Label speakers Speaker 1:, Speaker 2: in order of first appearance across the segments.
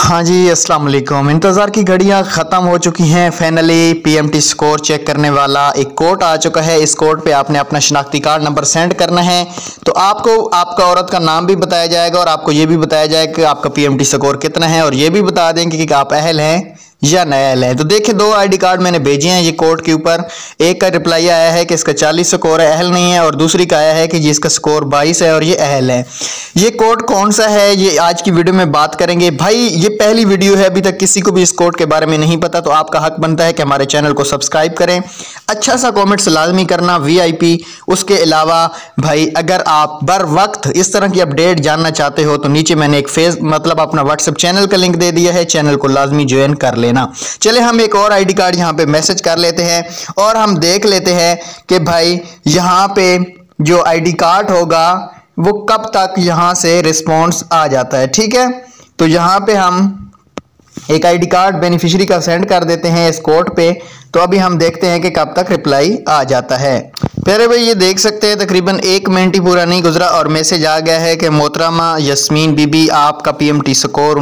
Speaker 1: हाँ जी, अस्सलाम वालेकुम। इंतज़ार की घड़ियाँ ख़त्म हो चुकी हैं। फाइनली पीएमटी स्कोर चेक करने वाला एक कोड आ चुका है। इस कोड पे आपने अपना शनाख्ती कार्ड नंबर सेंड करना है। तो आपको आपका औरत का नाम भी बताया जाएगा और आपको ये भी बताया जाएगा कि आपका पीएमटी स्कोर कितना है, और ये भी बता देंगे कि आप अहल हैं या नाअहल है। तो देखिए, 2 आईडी कार्ड मैंने भेजे हैं ये कोड के ऊपर। एक का रिप्लाई आया है कि इसका 40 स्कोर है, अहल नहीं है, और दूसरी का आया है कि जिसका स्कोर 22 है और ये अहल है। ये कोड कौन सा है ये आज की वीडियो में बात करेंगे। भाई ये पहली वीडियो है, अभी तक किसी को भी इस कोड के बारे में नहीं पता, तो आपका हक बनता है कि हमारे चैनल को सब्सक्राइब करें, अच्छा सा कॉमेंट्स लाजमी करना वीआईपी। उसके अलावा भाई अगर आप बर वक्त इस तरह की अपडेट जानना चाहते हो तो नीचे मैंने एक अपना व्हाट्सएप चैनल का लिंक दे दिया है, चैनल को लाजमी ज्वाइन कर लेना। चले हम एक और आईडी कार्ड यहाँ पे मैसेज कर लेते हैं और हम देख लेते हैं कि भाई यहाँ पे जो आईडी कार्ड होगा वो कब तक यहाँ से रिस्पॉन्स आ जाता है। ठीक है, तो यहाँ पे हम एक आईडी कार्ड बेनिफिशियरी का सेंड कर देते हैं इस कोड पे। तो अभी हम देखते हैं कि कब तक रिप्लाई आ जाता है। प्यारे भाई ये देख सकते हैं तकरीबन 1 मिनट ही पूरा नहीं गुजरा और मैसेज आ गया है कि मोहतरमा यस्मीन बीबी, आपका पीएमटी स्कोर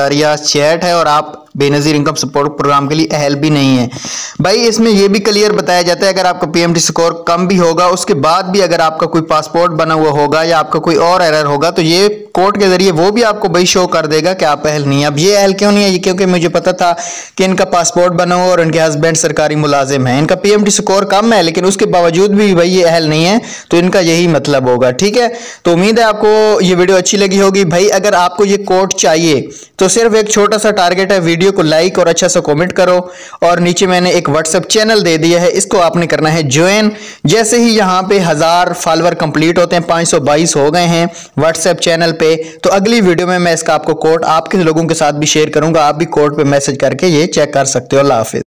Speaker 1: 19.66 है और आप बेनज़ीर इनकम सपोर्ट प्रोग्राम के लिए अहल भी नहीं है। भाई इसमें यह भी क्लियर बताया जाता है अगर आपका पीएमटी स्कोर कम भी होगा, उसके बाद भी अगर आपका कोई पासपोर्ट बना हुआ होगा या आपका कोई और एरर होगा तो ये कोड के जरिए वो भी आपको भाई शो कर देगा कि आप अहल नहीं है। अब ये अहल क्यों नहीं है, ये क्योंकि मुझे पता था कि इनका पासपोर्ट बना हुआ और इनके हस्बैंड सरकारी मुलाजिम है, इनका पीएमटी स्कोर कम है, लेकिन उसके बावजूद भी भाई ये अहल नहीं है, तो इनका यही मतलब होगा। ठीक है, तो उम्मीद है आपको ये वीडियो अच्छी लगी होगी। भाई अगर आपको ये कोड चाहिए तो सिर्फ एक छोटा सा टारगेट है, वीडियो को लाइक और अच्छा सा कमेंट करो, और नीचे मैंने एक व्हाट्सएप चैनल दे दिया है, इसको आपने करना है ज्वाइन। जैसे ही यहाँ पे 1000 फॉलोअर कंप्लीट होते हैं, 522 हो गए हैं व्हाट्सएप चैनल पे, तो अगली वीडियो में मैं इसका आपको कोड आपके लोगों के साथ भी शेयर करूंगा। आप भी कोड पे मैसेज करके ये चेक कर सकते हो। अल्लाह हाफिज।